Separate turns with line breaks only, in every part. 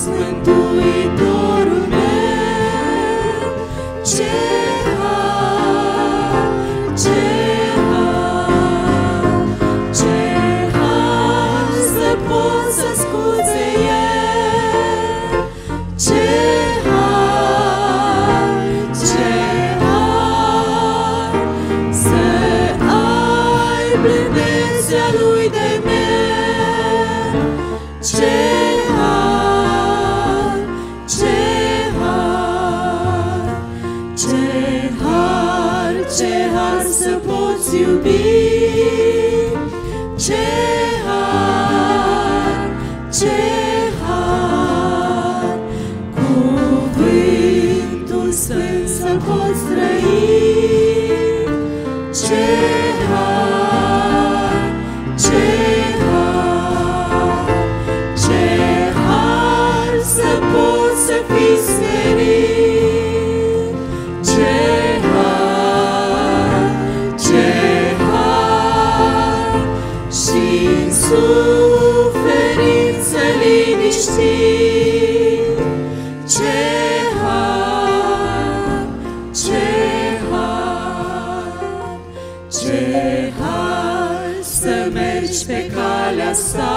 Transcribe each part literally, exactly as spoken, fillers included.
Mântuitorul meu. Ce har, ce har, ce har să pot să scuze El. Ce har, ce har, să ai blândețea Lui de mine. Ce har, ce har, ce har, ce har să poți iubi. Ce har, ce har, cuvântul sfânt să poți trăi. Ce har, ce har, ce har să poți să fii smerit. Ce har, ce har, și-n suferință liniștit. Ce har, ce har, ce har să mergi pe calea sa.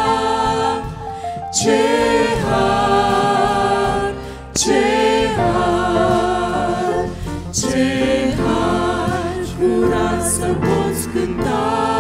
Ce har, ce har, ce har, curat să poți cânta.